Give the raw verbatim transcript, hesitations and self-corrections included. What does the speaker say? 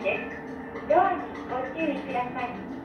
です。ドアにご注意ください。